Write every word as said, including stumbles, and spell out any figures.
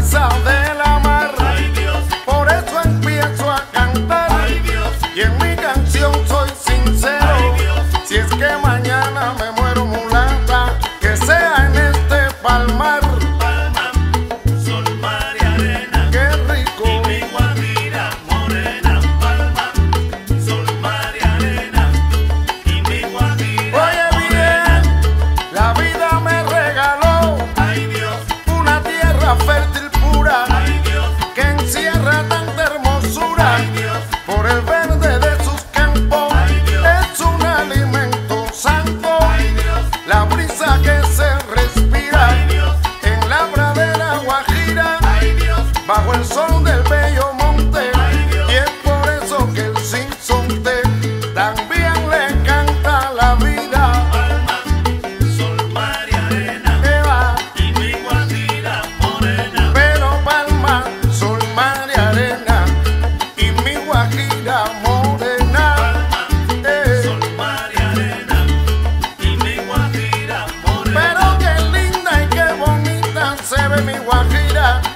brisa de la mar. Ay, Dios. Por eso empiezo a cantar. Ay, Dios. Y en mi canción soy sincero. Ay, Dios. Si es que mañana me muero mulata, que sea en este palmar. Palma, sol, mar y arena. Qué rico. Y mi Guajira morena. Palma, sol, mar y arena. Y mi Guajira Oye morena. bien, la vida me regaló Ay, Dios. una tierra fértil pura Ay, Dios. que encierra tanta hermosura. Ay, Dios. Por el verde de sus campos Ay, Dios. es un alimento santo. Ay, Dios. La brisa que se respira Ay, Dios. en la pradera Guajira, Ay, Dios. bajo el sol del bello monte. Ay, Dios. Y es por eso que el sinsonte también le canta la vida. Palma, sol, mar y arena. Eva, Y mi Guajira morena. pero palma, sol, mar y arena, y mi Guajira morena. Palma, Eh, sol, mar y arena. Y mi Guajira morena. pero qué linda y qué bonita se ve mi Guajira.